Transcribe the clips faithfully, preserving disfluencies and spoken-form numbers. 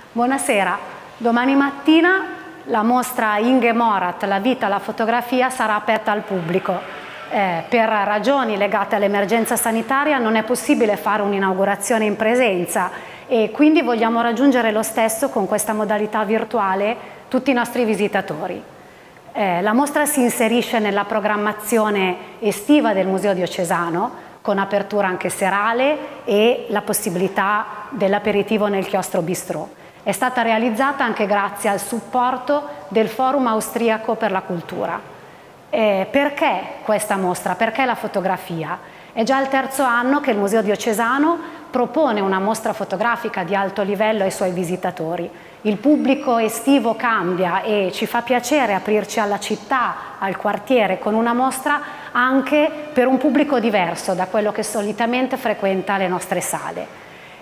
Buonasera, domani mattina la mostra Inge Morath, la vita, la fotografia sarà aperta al pubblico. Eh, per ragioni legate all'emergenza sanitaria non è possibile fare un'inaugurazione in presenza e quindi vogliamo raggiungere lo stesso con questa modalità virtuale tutti i nostri visitatori. Eh, la mostra si inserisce nella programmazione estiva del Museo Diocesano, con apertura anche serale e la possibilità dell'aperitivo nel chiostro bistrò. È stata realizzata anche grazie al supporto del Forum Austriaco per la Cultura. Eh, perché questa mostra? Perché la fotografia? È già il terzo anno che il Museo Diocesano propone una mostra fotografica di alto livello ai suoi visitatori. Il pubblico estivo cambia e ci fa piacere aprirci alla città, al quartiere, con una mostra anche per un pubblico diverso da quello che solitamente frequenta le nostre sale.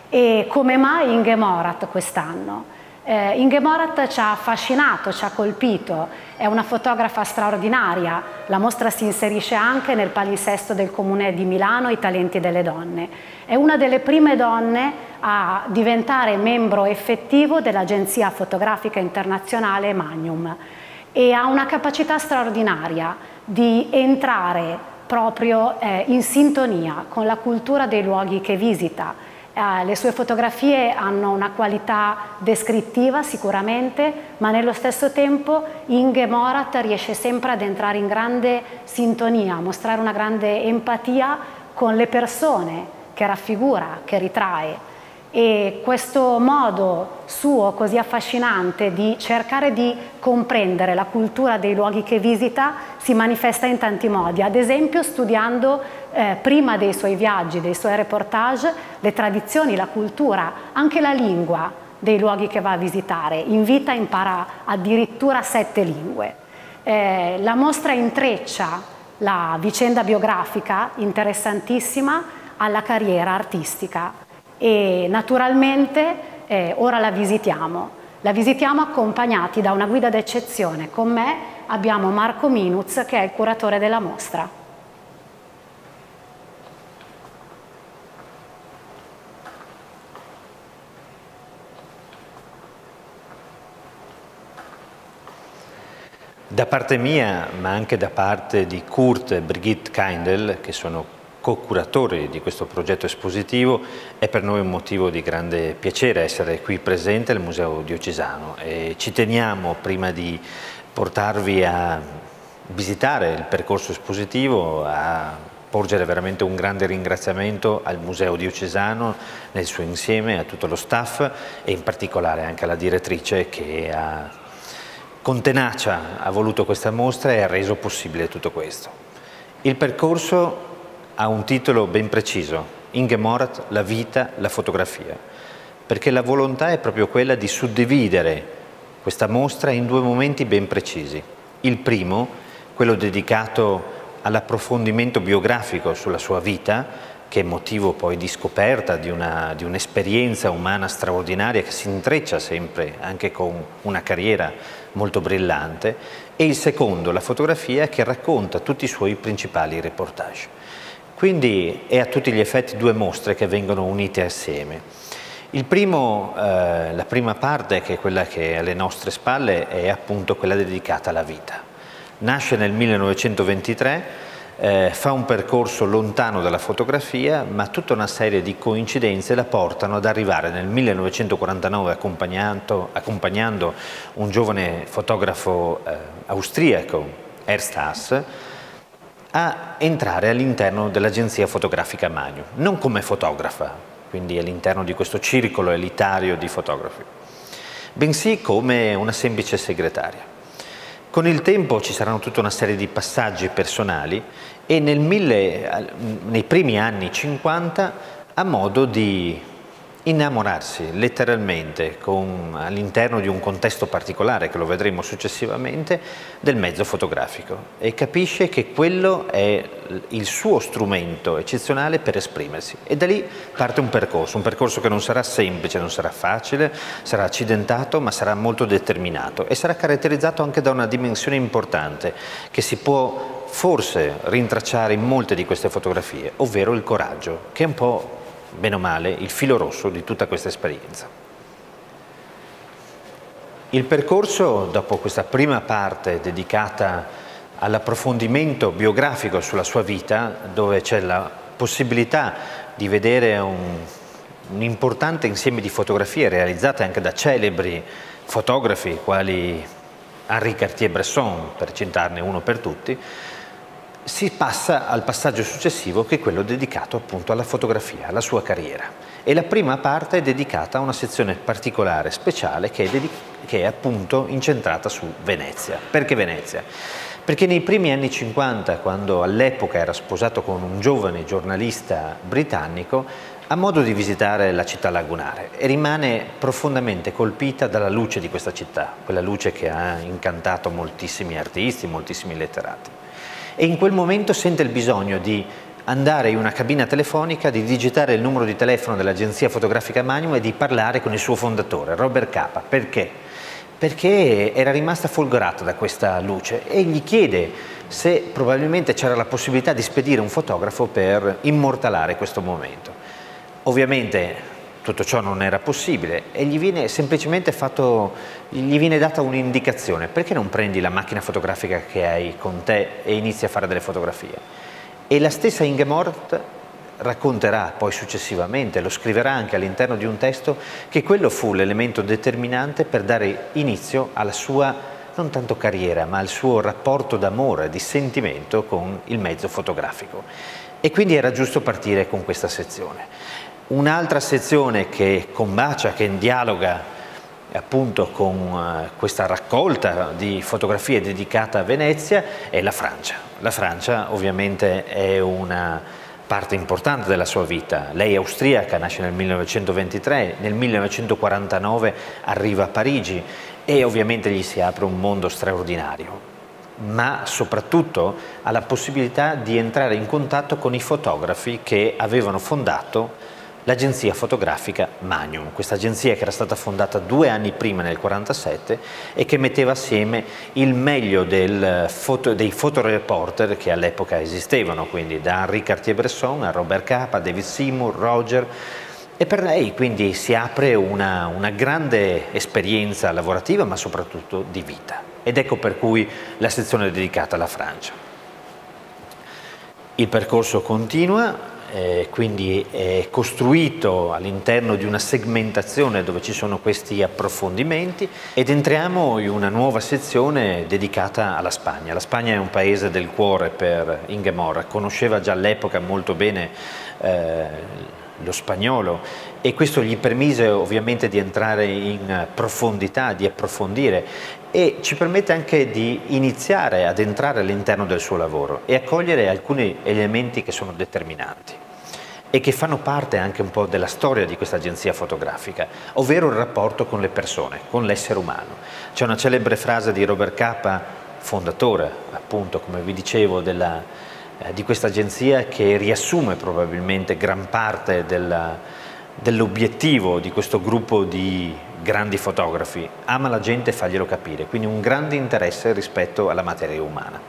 E come mai Inge Morath quest'anno? Eh, Inge Morath ci ha affascinato, ci ha colpito, è una fotografa straordinaria. La mostra si inserisce anche nel palinsesto del Comune di Milano, I talenti delle donne. È una delle prime donne a diventare membro effettivo dell'agenzia fotografica internazionale Magnum e ha una capacità straordinaria di entrare proprio eh, in sintonia con la cultura dei luoghi che visita. Eh, le sue fotografie hanno una qualità descrittiva sicuramente, ma nello stesso tempo Inge Morath riesce sempre ad entrare in grande sintonia, a mostrare una grande empatia con le persone che raffigura, che ritrae. E questo modo suo così affascinante di cercare di comprendere la cultura dei luoghi che visita si manifesta in tanti modi, ad esempio studiando eh, prima dei suoi viaggi, dei suoi reportage, le tradizioni, la cultura, anche la lingua dei luoghi che va a visitare. In vita impara addirittura sette lingue. Eh, la mostra intreccia la vicenda biografica interessantissima alla carriera artistica. E naturalmente eh, ora la visitiamo. La visitiamo accompagnati da una guida d'eccezione. Con me abbiamo Marco Minuz, che è il curatore della mostra. Da parte mia, ma anche da parte di Kurt e Brigitte Kindel, che sono co-curatori di questo progetto espositivo, è per noi un motivo di grande piacere essere qui presente al Museo Diocesano e ci teniamo, prima di portarvi a visitare il percorso espositivo, a porgere veramente un grande ringraziamento al Museo Diocesano nel suo insieme, a tutto lo staff e in particolare anche alla direttrice che ha, con tenacia ha voluto questa mostra e ha reso possibile tutto questo. Il percorso ha un titolo ben preciso: Inge Morath, la vita, la fotografia, perché la volontà è proprio quella di suddividere questa mostra in due momenti ben precisi. Il primo, quello dedicato all'approfondimento biografico sulla sua vita, che è motivo poi di scoperta di una, di un'esperienza umana straordinaria che si intreccia sempre anche con una carriera molto brillante, e il secondo, la fotografia, che racconta tutti i suoi principali reportage. Quindi è a tutti gli effetti due mostre che vengono unite assieme. Il primo, eh, la prima parte, che è quella che è alle nostre spalle, è appunto quella dedicata alla vita. Nasce nel millenovecentoventitré, eh, fa un percorso lontano dalla fotografia, ma tutta una serie di coincidenze la portano ad arrivare nel millenovecentoquarantanove, accompagnando, accompagnando un giovane fotografo eh, austriaco, Ernst Haas, a entrare all'interno dell'agenzia fotografica Magnum, non come fotografa, quindi all'interno di questo circolo elitario di fotografi, bensì come una semplice segretaria. Con il tempo ci saranno tutta una serie di passaggi personali e nel mille, nei primi anni cinquanta ha modo di innamorarsi letteralmente, all'interno di un contesto particolare, che lo vedremo successivamente, del mezzo fotografico, e capisce che quello è il suo strumento eccezionale per esprimersi, e da lì parte un percorso, un percorso che non sarà semplice, non sarà facile, sarà accidentato, ma sarà molto determinato e sarà caratterizzato anche da una dimensione importante che si può forse rintracciare in molte di queste fotografie, ovvero il coraggio, che è un po', bene o male, il filo rosso di tutta questa esperienza. Il percorso, dopo questa prima parte dedicata all'approfondimento biografico sulla sua vita, dove c'è la possibilità di vedere un, un importante insieme di fotografie realizzate anche da celebri fotografi quali Henri Cartier-Bresson, per citarne uno per tutti, si passa al passaggio successivo, che è quello dedicato appunto alla fotografia, alla sua carriera. E la prima parte è dedicata a una sezione particolare, speciale, che è, che è appunto incentrata su Venezia. Perché Venezia? Perché nei primi anni cinquanta, quando all'epoca era sposato con un giovane giornalista britannico, ha modo di visitare la città lagunare e rimane profondamente colpita dalla luce di questa città, quella luce che ha incantato moltissimi artisti, moltissimi letterati. E in quel momento sente il bisogno di andare in una cabina telefonica, di digitare il numero di telefono dell'agenzia fotografica Magnum e di parlare con il suo fondatore, Robert Capa. Perché? Perché era rimasta folgorata da questa luce e gli chiede se probabilmente c'era la possibilità di spedire un fotografo per immortalare questo momento. Ovviamente tutto ciò non era possibile e gli viene semplicemente fatto, gli viene data un'indicazione: perché non prendi la macchina fotografica che hai con te e inizi a fare delle fotografie? E la stessa Ingeborg racconterà poi successivamente, lo scriverà anche all'interno di un testo, che quello fu l'elemento determinante per dare inizio alla sua, non tanto carriera, ma al suo rapporto d'amore, di sentimento con il mezzo fotografico. E quindi era giusto partire con questa sezione. Un'altra sezione che combacia, che dialoga appunto con uh, questa raccolta di fotografie dedicata a Venezia è la Francia. La Francia ovviamente è una parte importante della sua vita. Lei è austriaca, nasce nel millenovecentoventitré, nel millenovecentoquarantanove arriva a Parigi e ovviamente gli si apre un mondo straordinario, ma soprattutto ha la possibilità di entrare in contatto con i fotografi che avevano fondato l'agenzia fotografica Magnum, questa agenzia che era stata fondata due anni prima, nel millenovecentoquarantasette, e che metteva assieme il meglio del foto, dei fotoreporter che all'epoca esistevano, quindi da Henri Cartier-Bresson a Robert Capa, David Seymour, Roger, e per lei quindi si apre una, una grande esperienza lavorativa, ma soprattutto di vita. Ed ecco per cui la sezione è dedicata alla Francia. Il percorso continua. Eh, quindi è costruito all'interno di una segmentazione dove ci sono questi approfondimenti ed entriamo in una nuova sezione dedicata alla Spagna. La Spagna è un paese del cuore per Ingeborg, conosceva già all'epoca molto bene eh, lo spagnolo e questo gli permise ovviamente di entrare in profondità, di approfondire e ci permette anche di iniziare ad entrare all'interno del suo lavoro e a cogliere alcuni elementi che sono determinanti e che fanno parte anche un po' della storia di questa agenzia fotografica, ovvero il rapporto con le persone, con l'essere umano. C'è una celebre frase di Robert Capa, fondatore appunto, come vi dicevo, della, eh, di questa agenzia, che riassume probabilmente gran parte dell'obiettivo di questo gruppo di grandi fotografi: ama la gente e faglielo capire, quindi un grande interesse rispetto alla materia umana.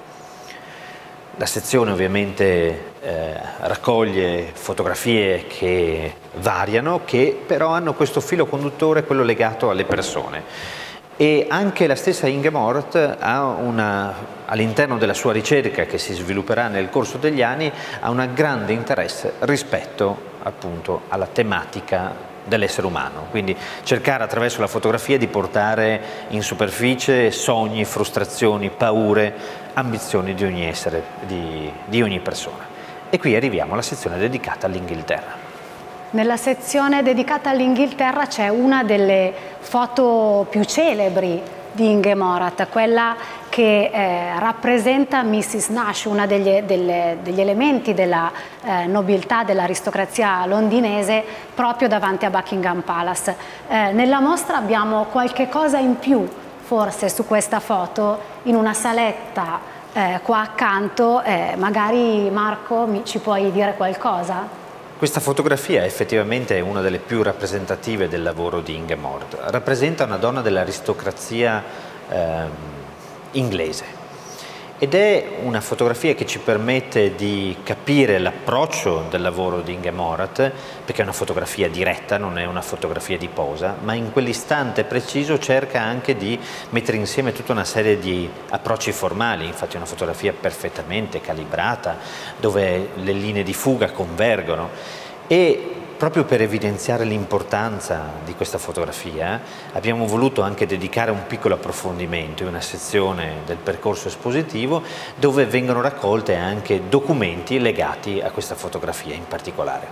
La sezione ovviamente eh, raccoglie fotografie che variano, che però hanno questo filo conduttore, quello legato alle persone. E anche la stessa Ingeborg ha all'interno della sua ricerca, che si svilupperà nel corso degli anni, ha un grande interesse rispetto appunto alla tematica dell'essere umano, quindi cercare attraverso la fotografia di portare in superficie sogni, frustrazioni, paure, ambizioni di ogni essere, di, di ogni persona. E qui arriviamo alla sezione dedicata all'Inghilterra. Nella sezione dedicata all'Inghilterra c'è una delle foto più celebri di Ingeborg, quella che eh, rappresenta missus Nash, uno degli, delle, degli elementi della eh, nobiltà, dell'aristocrazia londinese, proprio davanti a Buckingham Palace. Eh, nella mostra abbiamo qualche cosa in più, forse, su questa foto, in una saletta eh, qua accanto. Eh, magari Marco mi, ci puoi dire qualcosa? Questa fotografia effettivamente è una delle più rappresentative del lavoro di Ingeborg. Rappresenta una donna dell'aristocrazia ehm, inglese ed è una fotografia che ci permette di capire l'approccio del lavoro di Inge Morath, perché è una fotografia diretta, non è una fotografia di posa, ma in quell'istante preciso cerca anche di mettere insieme tutta una serie di approcci formali. Infatti è una fotografia perfettamente calibrata, dove le linee di fuga convergono, e proprio per evidenziare l'importanza di questa fotografia abbiamo voluto anche dedicare un piccolo approfondimento in una sezione del percorso espositivo dove vengono raccolte anche documenti legati a questa fotografia in particolare.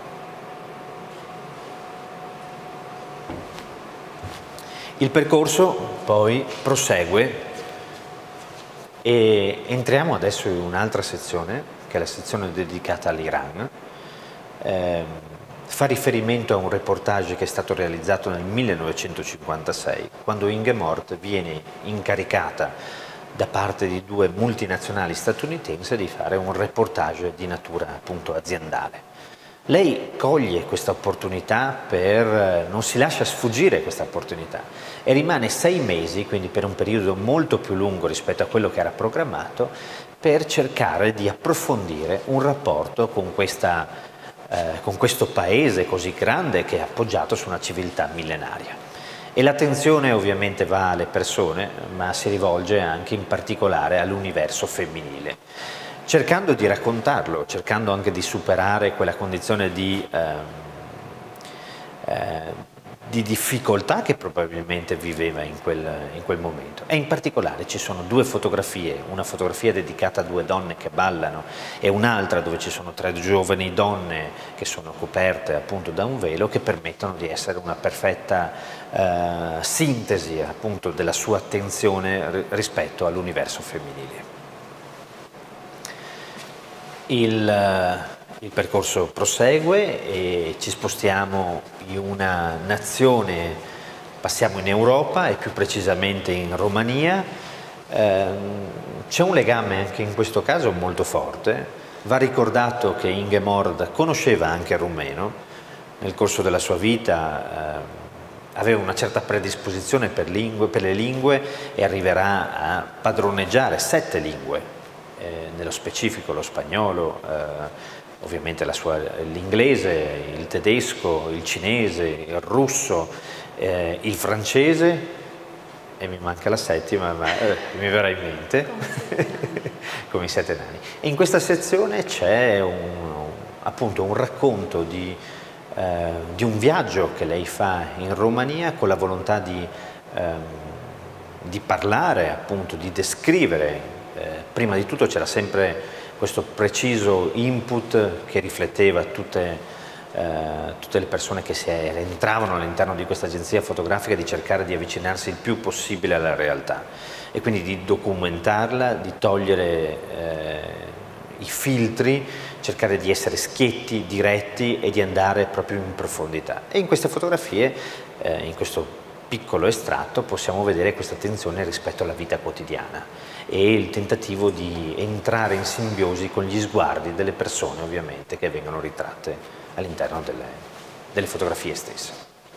Il percorso poi prosegue e entriamo adesso in un'altra sezione, che è la sezione dedicata all'Iran. Eh, Fa riferimento a un reportage che è stato realizzato nel millenovecentocinquantasei, quando Inge Morath viene incaricata da parte di due multinazionali statunitensi di fare un reportage di natura appunto aziendale. Lei coglie questa opportunità, per, non si lascia sfuggire questa opportunità, e rimane sei mesi, quindi per un periodo molto più lungo rispetto a quello che era programmato, per cercare di approfondire un rapporto con questa Eh, con questo paese così grande che è appoggiato su una civiltà millenaria. E l'attenzione ovviamente va alle persone, ma si rivolge anche in particolare all'universo femminile, cercando di raccontarlo, cercando anche di superare quella condizione di, ehm, eh, di difficoltà che probabilmente viveva in quel, in quel momento. E in particolare ci sono due fotografie, una fotografia dedicata a due donne che ballano e un'altra dove ci sono tre giovani donne che sono coperte appunto da un velo, che permettono di essere una perfetta eh, sintesi appunto della sua attenzione rispetto all'universo femminile. Il, Il percorso prosegue e ci spostiamo in una nazione, passiamo in Europa e più precisamente in Romania. Eh, c'è un legame anche in questo caso molto forte. Va ricordato che Inge Morath conosceva anche il rumeno, nel corso della sua vita eh, aveva una certa predisposizione per, lingue, per le lingue e arriverà a padroneggiare sette lingue, eh, nello specifico lo spagnolo, eh, ovviamente l'inglese, il tedesco, il cinese, il russo, eh, il francese, e mi manca la settima, ma eh, mi verrà in mente, come i sette nani. E in questa sezione c'è un, appunto un racconto di, eh, di un viaggio che lei fa in Romania con la volontà di, eh, di parlare, appunto, di descrivere. Eh, prima di tutto c'era sempre questo preciso input che rifletteva tutte, eh, tutte le persone che si entravano all'interno di questa agenzia fotografica, di cercare di avvicinarsi il più possibile alla realtà e quindi di documentarla, di togliere eh, i filtri, cercare di essere schietti, diretti e di andare proprio in profondità. E in queste fotografie, eh, in questo piccolo estratto, possiamo vedere questa attenzione rispetto alla vita quotidiana e il tentativo di entrare in simbiosi con gli sguardi delle persone, ovviamente, che vengono ritratte all'interno delle, delle fotografie stesse.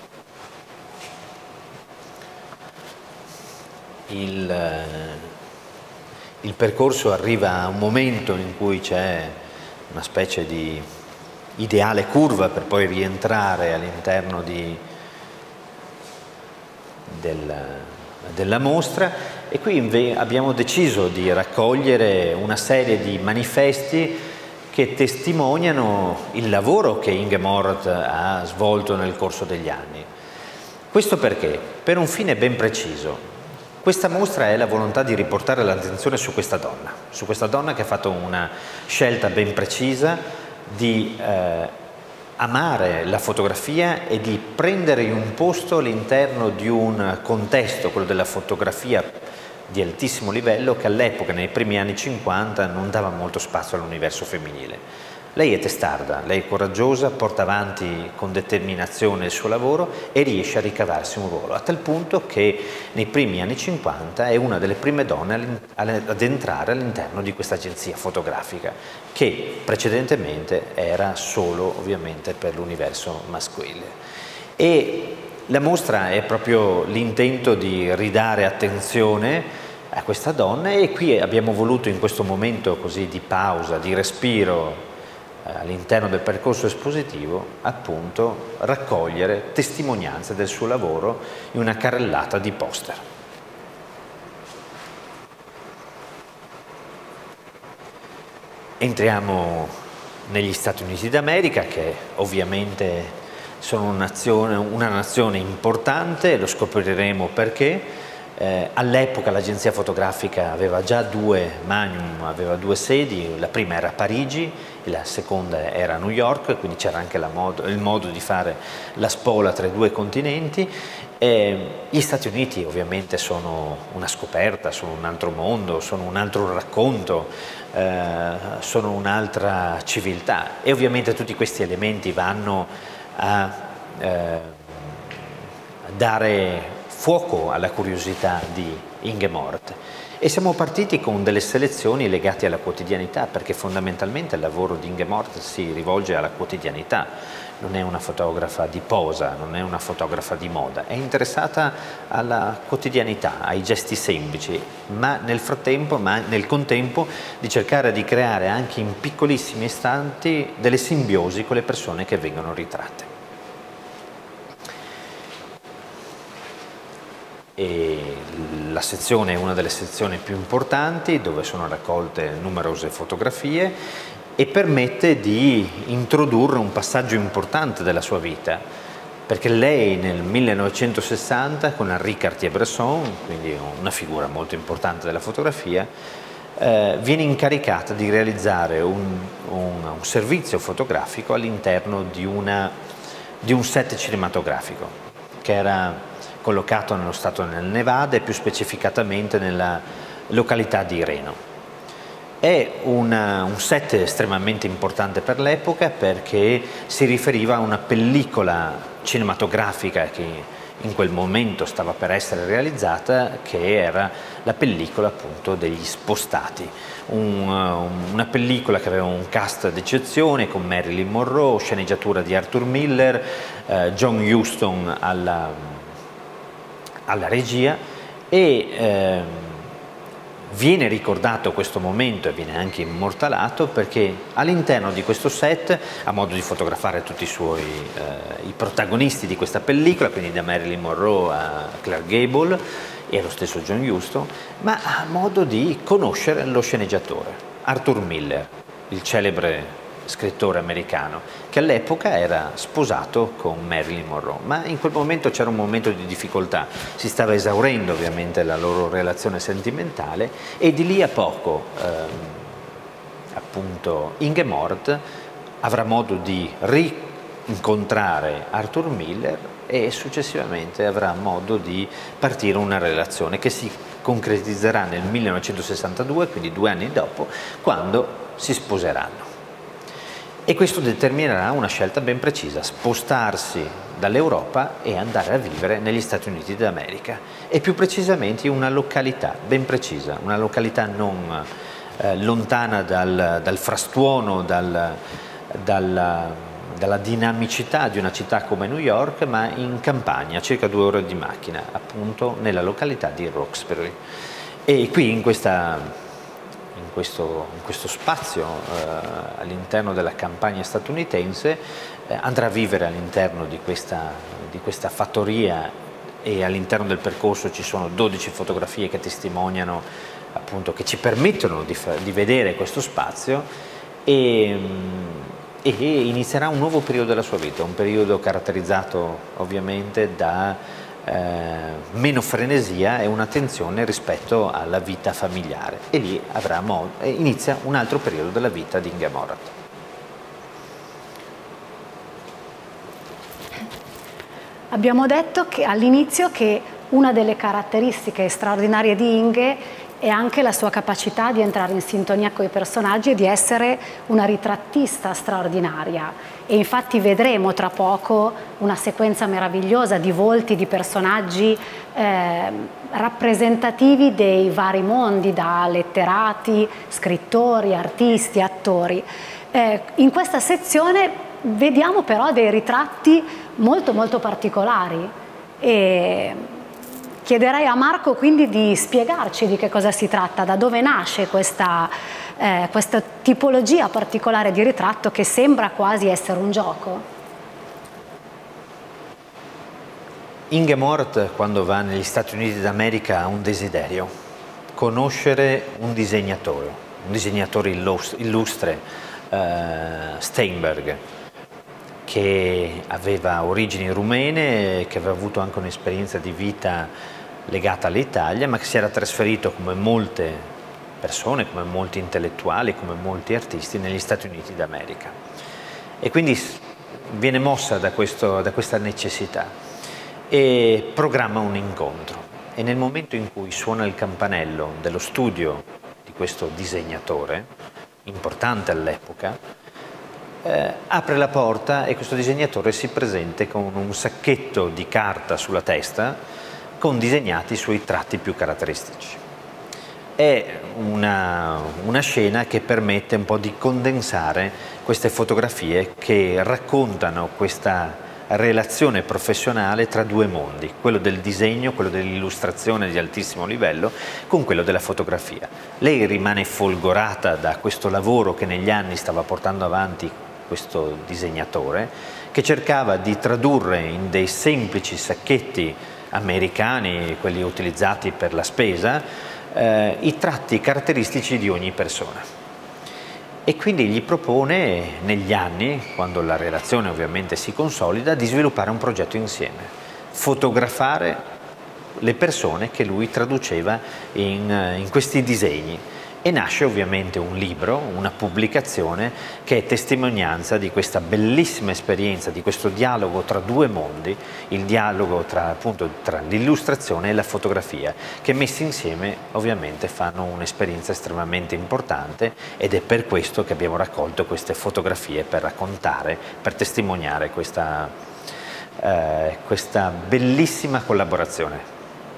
Il, il percorso arriva a un momento in cui c'è una specie di ideale curva per poi rientrare all'interno di Del, della mostra, e qui abbiamo deciso di raccogliere una serie di manifesti che testimoniano il lavoro che Inge Morath ha svolto nel corso degli anni. Questo perché? Per un fine ben preciso. Questa mostra è la volontà di riportare l'attenzione su questa donna, su questa donna che ha fatto una scelta ben precisa di eh, amare la fotografia e di prendere un posto all'interno di un contesto, quello della fotografia di altissimo livello, che all'epoca, nei primi anni cinquanta, non dava molto spazio all'universo femminile. Lei è testarda, lei è coraggiosa, porta avanti con determinazione il suo lavoro e riesce a ricavarsi un ruolo, a tal punto che nei primi anni cinquanta è una delle prime donne ad entrare all'interno di questa agenzia fotografica, che precedentemente era solo ovviamente per l'universo maschile. E la mostra è proprio l'intento di ridare attenzione a questa donna, e qui abbiamo voluto, in questo momento così di pausa, di respiro eh, all'interno del percorso espositivo, appunto raccogliere testimonianze del suo lavoro in una carrellata di poster. Entriamo negli Stati Uniti d'America, che ovviamente sono una nazione, una nazione importante, lo scopriremo perché. Eh, all'epoca l'agenzia fotografica aveva già due magnum, aveva due sedi, la prima era a Parigi e la seconda era a New York, quindi c'era anche la modo, il modo di fare la spola tra i due continenti. Eh, gli Stati Uniti ovviamente sono una scoperta, sono un altro mondo, sono un altro racconto, eh, sono un'altra civiltà, e ovviamente tutti questi elementi vanno a eh, dare fuoco alla curiosità di Ingeborg, e siamo partiti con delle selezioni legate alla quotidianità, perché fondamentalmente il lavoro di Ingeborg si rivolge alla quotidianità, non è una fotografa di posa, non è una fotografa di moda, è interessata alla quotidianità, ai gesti semplici, ma nel frattempo, ma nel contempo di cercare di creare anche in piccolissimi istanti delle simbiosi con le persone che vengono ritratte. E la sezione è una delle sezioni più importanti, dove sono raccolte numerose fotografie, e permette di introdurre un passaggio importante della sua vita, perché lei nel millenovecentosessanta con Henri Cartier-Bresson, quindi una figura molto importante della fotografia, eh, viene incaricata di realizzare un, un, un servizio fotografico all'interno di, una, di un set cinematografico che era collocato nello stato del Nevada e più specificatamente nella località di Reno. È una, un set estremamente importante per l'epoca, perché si riferiva a una pellicola cinematografica che in quel momento stava per essere realizzata, che era la pellicola appunto degli Spostati, un, una pellicola che aveva un cast d'eccezione con Marilyn Monroe, sceneggiatura di Arthur Miller, eh, John Huston alla alla regia, e eh, viene ricordato questo momento e viene anche immortalato, perché all'interno di questo set ha modo di fotografare tutti i suoi eh, i protagonisti di questa pellicola, quindi da Marilyn Monroe a Clark Gable e allo stesso John Huston, ma ha modo di conoscere lo sceneggiatore Arthur Miller, il celebre scrittore americano, che all'epoca era sposato con Marilyn Monroe, ma in quel momento c'era un momento di difficoltà, si stava esaurendo ovviamente la loro relazione sentimentale, e di lì a poco ehm, appunto Ingeborg avrà modo di rincontrare Arthur Miller, e successivamente avrà modo di partire una relazione che si concretizzerà nel millenovecentosessantadue, quindi due anni dopo, quando si sposeranno. E questo determinerà una scelta ben precisa: spostarsi dall'Europa e andare a vivere negli Stati Uniti d'America, e più precisamente in una località ben precisa, una località non eh, lontana dal, dal frastuono, dal, dal, dalla dinamicità di una città come New York, ma in campagna, circa due ore di macchina, appunto nella località di Roxbury. E qui in questa In questo, in questo spazio eh, all'interno della campagna statunitense eh, andrà a vivere all'interno di questa, di questa fattoria, e all'interno del percorso ci sono dodici fotografie che testimoniano, appunto, che ci permettono di, di vedere questo spazio, e, e inizierà un nuovo periodo della sua vita, un periodo caratterizzato ovviamente da Eh, meno frenesia e un'attenzione rispetto alla vita familiare, e lì avrà modo, e inizia un altro periodo della vita di Ingeborg. Abbiamo detto che all'inizio che una delle caratteristiche straordinarie di Inge è anche la sua capacità di entrare in sintonia con i personaggi e di essere una ritrattista straordinaria. E infatti vedremo tra poco una sequenza meravigliosa di volti di personaggi eh, rappresentativi dei vari mondi, da letterati, scrittori, artisti, attori. Eh, in questa sezione vediamo però dei ritratti molto molto particolari, e Chiederei a Marco quindi di spiegarci di che cosa si tratta, da dove nasce questa, eh, questa tipologia particolare di ritratto che sembra quasi essere un gioco. Ingeborg, quando va negli Stati Uniti d'America, ha un desiderio: conoscere un disegnatore, un disegnatore illustre, eh, Steinberg, che aveva origini rumene, che aveva avuto anche un'esperienza di vita legata all'Italia, ma che si era trasferito come molte persone, come molti intellettuali, come molti artisti negli Stati Uniti d'America. E quindi viene mossa da, questo, da questa necessità e programma un incontro. E nel momento in cui suona il campanello dello studio di questo disegnatore, importante all'epoca, eh, apre la porta e questo disegnatore si presenta con un sacchetto di carta sulla testa con disegnati i suoi tratti più caratteristici. È una, una scena che permette un po' di condensare queste fotografie che raccontano questa relazione professionale tra due mondi, quello del disegno, quello dell'illustrazione di altissimo livello, con quello della fotografia. Lei rimane folgorata da questo lavoro che negli anni stava portando avanti questo disegnatore, che cercava di tradurre in dei semplici sacchetti americani, quelli utilizzati per la spesa, eh, i tratti caratteristici di ogni persona. E quindi gli propone negli anni, quando la relazione ovviamente si consolida, di sviluppare un progetto insieme, fotografare le persone che lui traduceva in, in questi disegni. E nasce ovviamente un libro, una pubblicazione che è testimonianza di questa bellissima esperienza, di questo dialogo tra due mondi, il dialogo tra, appunto, tra l'illustrazione e la fotografia, che messi insieme ovviamente fanno un'esperienza estremamente importante, ed è per questo che abbiamo raccolto queste fotografie per raccontare, per testimoniare questa, eh, questa bellissima collaborazione.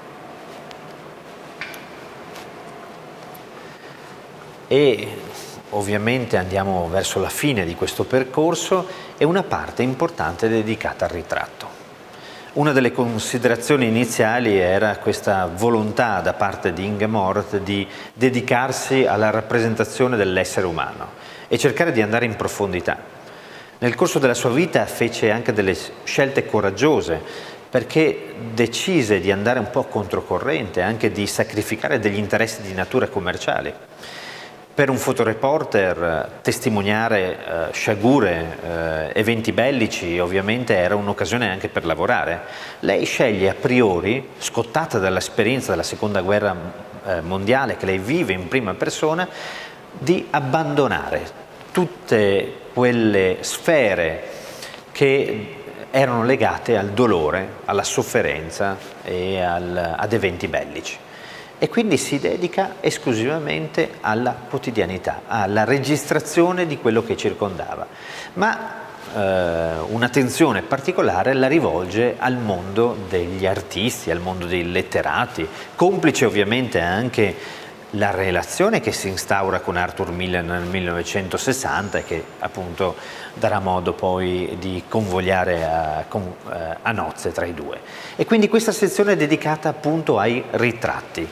E ovviamente andiamo verso la fine di questo percorso e una parte importante dedicata al ritratto. Una delle considerazioni iniziali era questa volontà da parte di Ingeborg di dedicarsi alla rappresentazione dell'essere umano e cercare di andare in profondità. Nel corso della sua vita fece anche delle scelte coraggiose, perché decise di andare un po' controcorrente, anche di sacrificare degli interessi di natura commerciale. Per un fotoreporter testimoniare eh, sciagure, eh, eventi bellici, ovviamente era un'occasione anche per lavorare. Lei sceglie a priori, scottata dall'esperienza della seconda guerra eh, mondiale che lei vive in prima persona, di abbandonare tutte quelle sfere che erano legate al dolore, alla sofferenza e al, ad eventi bellici. E quindi si dedica esclusivamente alla quotidianità, alla registrazione di quello che circondava. Ma eh, un'attenzione particolare la rivolge al mondo degli artisti, al mondo dei letterati, complice ovviamente anche la relazione che si instaura con Arthur Miller nel millenovecentosessanta e che appunto darà modo poi di convogliare a, a nozze tra i due. E quindi questa sezione è dedicata appunto ai ritratti.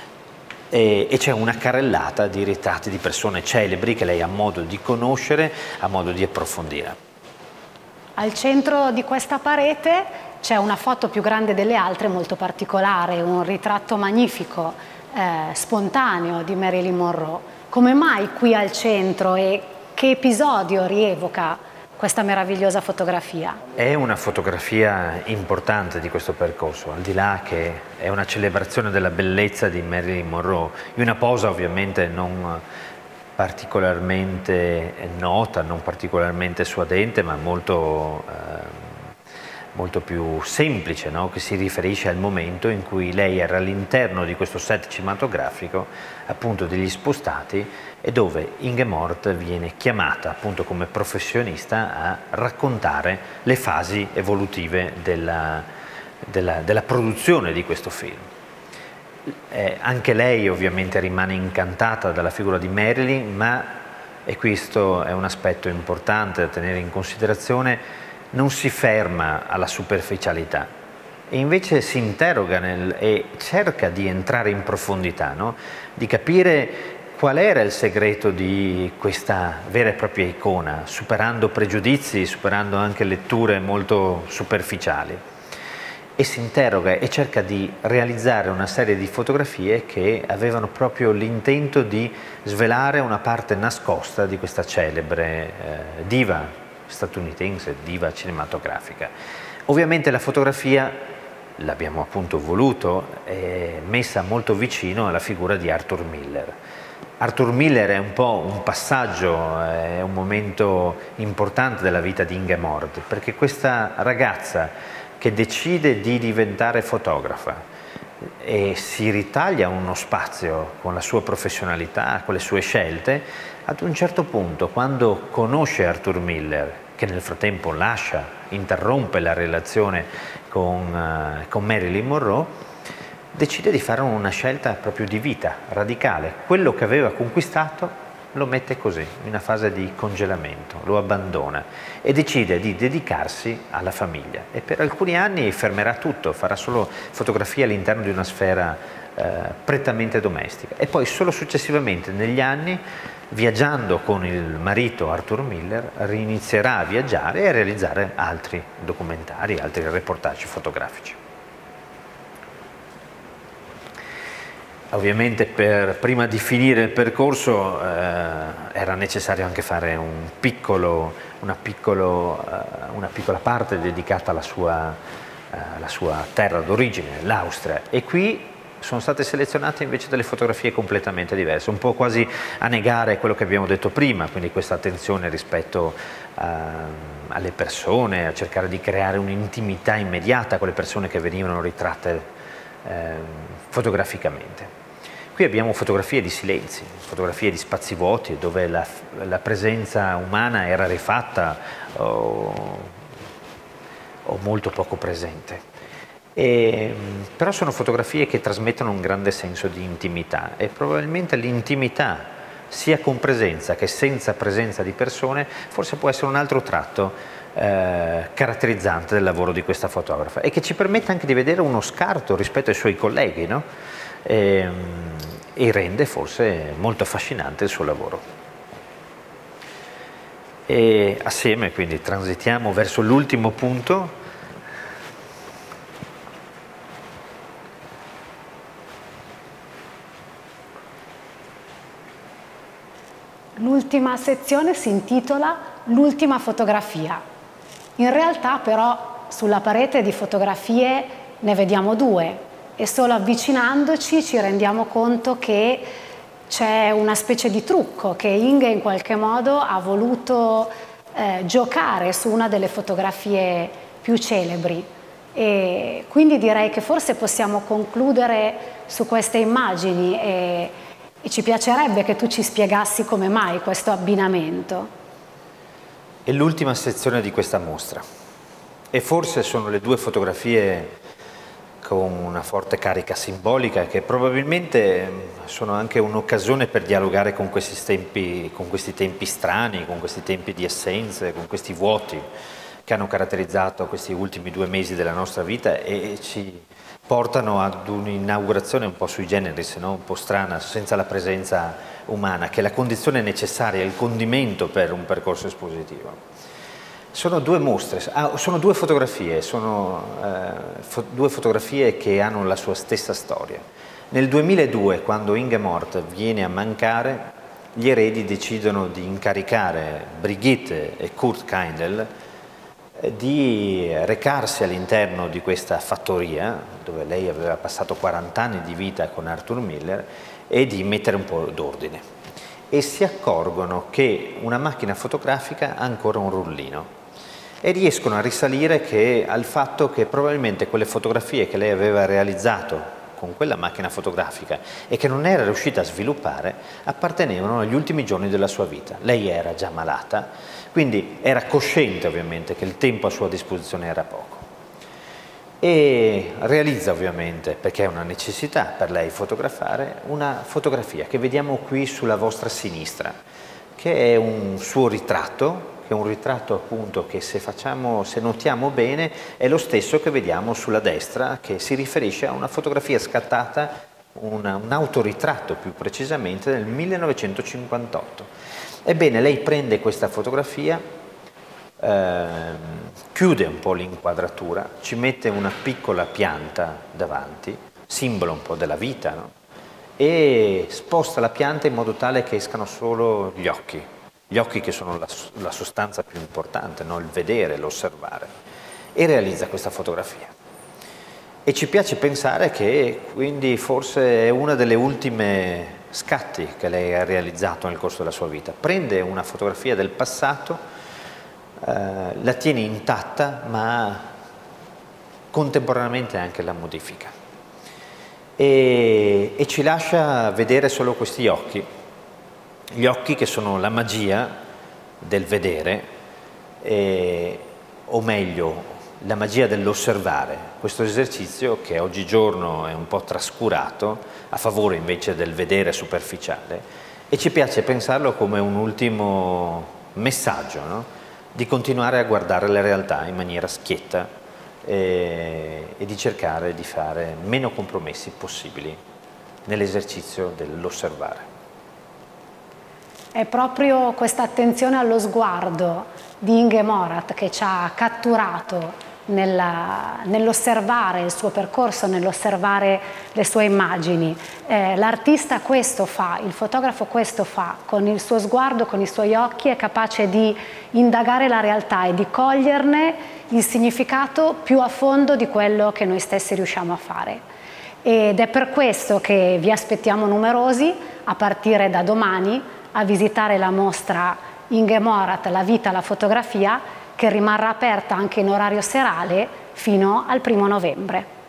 E, e c'è una carrellata di ritratti di persone celebri che lei ha modo di conoscere, ha modo di approfondire. Al centro di questa parete c'è una foto più grande delle altre, molto particolare, un ritratto magnifico, eh, spontaneo di Marilyn Monroe. Come mai qui al centro e che episodio rievoca questa meravigliosa fotografia? È una fotografia importante di questo percorso, al di là che è una celebrazione della bellezza di Marilyn Monroe, in una posa ovviamente non particolarmente nota, non particolarmente suadente, ma molto, eh, molto più semplice, no? Che si riferisce al momento in cui lei era all'interno di questo set cinematografico, appunto degli spostati, e dove Ingeborg viene chiamata appunto come professionista a raccontare le fasi evolutive della, della, della produzione di questo film. Eh, anche lei ovviamente rimane incantata dalla figura di Marilyn, ma, e questo è un aspetto importante da tenere in considerazione, non si ferma alla superficialità. e invece si interroga nel, e cerca di entrare in profondità, no? Di capire qual era il segreto di questa vera e propria icona, superando pregiudizi, superando anche letture molto superficiali. E si interroga e cerca di realizzare una serie di fotografie che avevano proprio l'intento di svelare una parte nascosta di questa celebre eh, diva statunitense, diva cinematografica. Ovviamente la fotografia, l'abbiamo appunto voluto, è messa molto vicino alla figura di Arthur Miller. Arthur Miller è un po' un passaggio, è un momento importante della vita di Inge Mord, perché questa ragazza che decide di diventare fotografa e si ritaglia uno spazio con la sua professionalità, con le sue scelte, ad un certo punto, quando conosce Arthur Miller, che nel frattempo lascia, interrompe la relazione con, uh, con Marilyn Monroe, decide di fare una scelta proprio di vita, radicale. Quello che aveva conquistato lo mette così, in una fase di congelamento, lo abbandona e decide di dedicarsi alla famiglia. E per alcuni anni fermerà tutto, farà solo fotografie all'interno di una sfera eh, prettamente domestica. E poi solo successivamente, negli anni, viaggiando con il marito Arthur Miller, rinizierà a viaggiare e a realizzare altri documentari, altri reportage fotografici. Ovviamente per, prima di finire il percorso eh, era necessario anche fare un piccolo, una, piccolo, eh, una piccola parte dedicata alla sua, eh, alla sua terra d'origine, l'Austria, e qui sono state selezionate invece delle fotografie completamente diverse, un po' quasi a negare quello che abbiamo detto prima, quindi questa attenzione rispetto eh, alle persone, a cercare di creare un'intimità immediata con le persone che venivano ritratte eh, fotograficamente. Qui abbiamo fotografie di silenzi, fotografie di spazi vuoti dove la, la presenza umana era rifatta o, o molto poco presente. E, però sono fotografie che trasmettono un grande senso di intimità e probabilmente l'intimità, sia con presenza che senza presenza di persone, forse può essere un altro tratto eh, caratterizzante del lavoro di questa fotografa e che ci permette anche di vedere uno scarto rispetto ai suoi colleghi, no? E, e rende forse molto affascinante il suo lavoro. E assieme quindi transitiamo verso l'ultimo punto. L'ultima sezione si intitola L'ultima fotografia. In realtà però sulla parete di fotografie ne vediamo due e solo avvicinandoci ci rendiamo conto che c'è una specie di trucco che Inge in qualche modo ha voluto eh, giocare su una delle fotografie più celebri. E quindi direi che forse possiamo concludere su queste immagini e, e ci piacerebbe che tu ci spiegassi come mai questo abbinamento. È l'ultima sezione di questa mostra e forse sono le due fotografie con una forte carica simbolica che probabilmente sono anche un'occasione per dialogare con questi tempi, con questi tempi strani, con questi tempi di assenze, con questi vuoti che hanno caratterizzato questi ultimi due mesi della nostra vita e ci portano ad un'inaugurazione un po' sui generis, no? Un po' strana, senza la presenza umana, che è la condizione necessaria, il condimento per un percorso espositivo. Sono due mostre, ah, sono due fotografie, sono eh, fo due fotografie che hanno la sua stessa storia. Nel duemiladue, quando Inge Mord viene a mancare, gli eredi decidono di incaricare Brigitte e Kurt Kindle eh, di recarsi all'interno di questa fattoria, dove lei aveva passato quaranta anni di vita con Arthur Miller, e di mettere un po' d'ordine. E si accorgono che una macchina fotografica ha ancora un rullino. E riescono a risalire che, al fatto che probabilmente quelle fotografie che lei aveva realizzato con quella macchina fotografica e che non era riuscita a sviluppare appartenevano agli ultimi giorni della sua vita. Lei era già malata, quindi era cosciente ovviamente che il tempo a sua disposizione era poco. E realizza ovviamente, perché è una necessità per lei fotografare, una fotografia che vediamo qui sulla vostra sinistra, che è un suo ritratto che è un ritratto appunto che se, facciamo, se notiamo bene è lo stesso che vediamo sulla destra, che si riferisce a una fotografia scattata, una, un autoritratto più precisamente, nel millenovecentocinquantotto. Ebbene, lei prende questa fotografia, eh, chiude un po' l'inquadratura, ci mette una piccola pianta davanti, simbolo un po' della vita, no? E sposta la pianta in modo tale che escano solo gli occhi, gli occhi che sono la, la sostanza più importante, no? Il vedere, l'osservare, e realizza questa fotografia. E ci piace pensare che quindi forse è una delle ultime scatti che lei ha realizzato nel corso della sua vita. Prende una fotografia del passato, eh, la tiene intatta, ma contemporaneamente anche la modifica. E, e ci lascia vedere solo questi occhi, gli occhi che sono la magia del vedere, e, o meglio, la magia dell'osservare, questo esercizio che oggigiorno è un po' trascurato a favore invece del vedere superficiale, e ci piace pensarlo come un ultimo messaggio, no? Di continuare a guardare la realtà in maniera schietta e, e di cercare di fare meno compromessi possibili nell'esercizio dell'osservare. È proprio questa attenzione allo sguardo di Inge Morath che ci ha catturato nell'osservare il suo percorso, nell'osservare le sue immagini. Eh, l'artista questo fa, il fotografo questo fa, con il suo sguardo, con i suoi occhi è capace di indagare la realtà e di coglierne il significato più a fondo di quello che noi stessi riusciamo a fare. Ed è per questo che vi aspettiamo numerosi a partire da domani a visitare la mostra Inge Morath, la vita, la fotografia, che rimarrà aperta anche in orario serale fino al primo novembre.